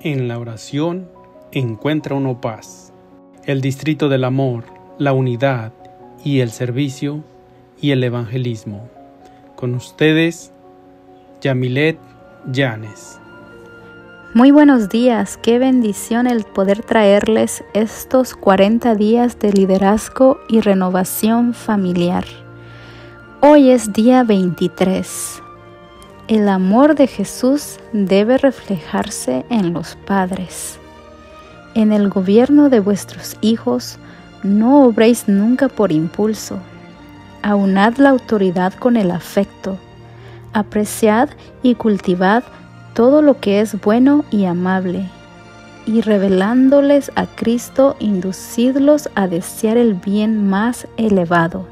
En la oración encuentra uno paz. El distrito del amor, la unidad y el servicio y el evangelismo. Con ustedes, Yamilet Llanes. Muy buenos días, qué bendición el poder traerles estos 40 días de liderazgo y renovación familiar. Hoy es día 23. El amor de Jesús debe reflejarse en los padres. En el gobierno de vuestros hijos, no obréis nunca por impulso. Aunad la autoridad con el afecto. Apreciad y cultivad todo lo que es bueno y amable. Y revelándoles a Cristo, inducidlos a desear el bien más elevado.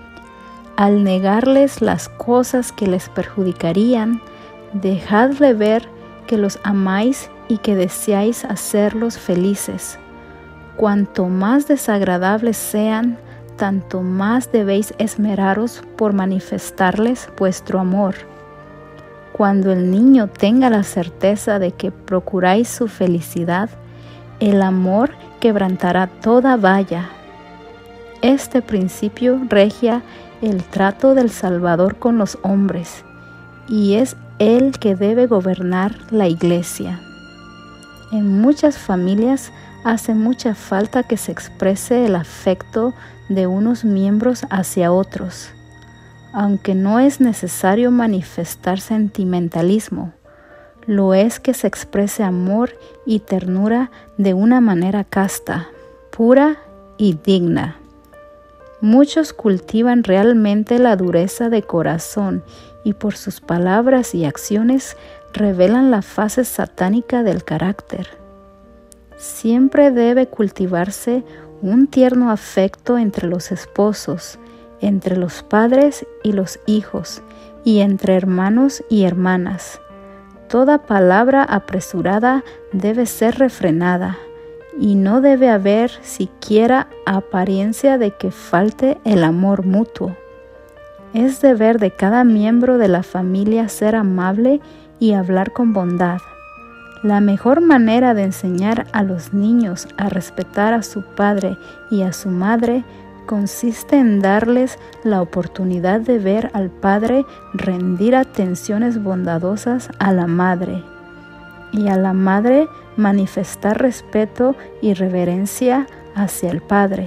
Al negarles las cosas que les perjudicarían, dejadle ver que los amáis y que deseáis hacerlos felices. Cuanto más desagradables sean, tanto más debéis esmeraros por manifestarles vuestro amor. Cuando el niño tenga la certeza de que procuráis su felicidad, el amor quebrantará toda valla. Este principio regia el trato del Salvador con los hombres, y es Él que debe gobernar la Iglesia. En muchas familias hace mucha falta que se exprese el afecto de unos miembros hacia otros, aunque no es necesario manifestar sentimentalismo, lo es que se exprese amor y ternura de una manera casta, pura y digna. Muchos cultivan realmente la dureza de corazón y por sus palabras y acciones revelan la fase satánica del carácter. Siempre debe cultivarse un tierno afecto entre los esposos, entre los padres y los hijos, y entre hermanos y hermanas. Toda palabra apresurada debe ser refrenada, y no debe haber siquiera apariencia de que falte el amor mutuo. Es deber de cada miembro de la familia ser amable y hablar con bondad. La mejor manera de enseñar a los niños a respetar a su padre y a su madre consiste en darles la oportunidad de ver al padre rendir atenciones bondadosas a la madre, y a la madre manifestar respeto y reverencia hacia el padre.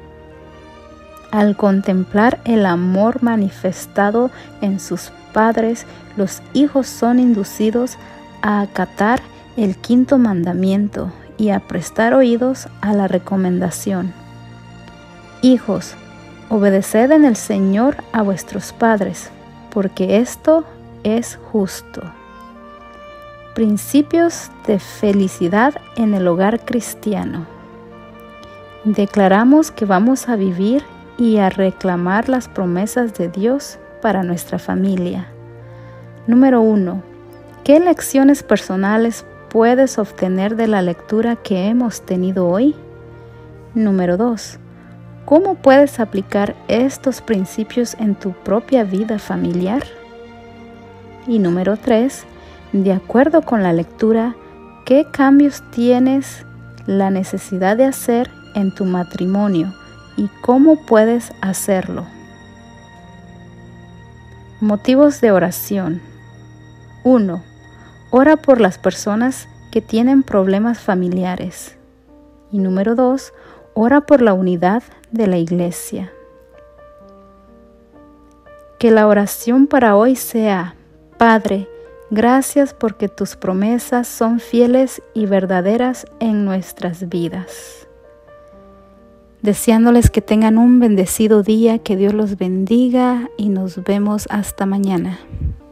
Al contemplar el amor manifestado en sus padres, los hijos son inducidos a acatar el 5º mandamiento y a prestar oídos a la recomendación. Hijos, obedeced en el Señor a vuestros padres, porque esto es justo. Principios de felicidad en el hogar cristiano. Declaramos que vamos a vivir y a reclamar las promesas de Dios para nuestra familia. Número 1. ¿Qué lecciones personales puedes obtener de la lectura que hemos tenido hoy? Número 2. ¿Cómo puedes aplicar estos principios en tu propia vida familiar? Y número 3. De acuerdo con la lectura, ¿qué cambios tienes la necesidad de hacer en tu matrimonio y cómo puedes hacerlo? Motivos de oración. 1. Ora por las personas que tienen problemas familiares. Y número 2. Ora por la unidad de la iglesia. Que la oración para hoy sea: Padre, gracias porque tus promesas son fieles y verdaderas en nuestras vidas. Deseándoles que tengan un bendecido día, que Dios los bendiga y nos vemos hasta mañana.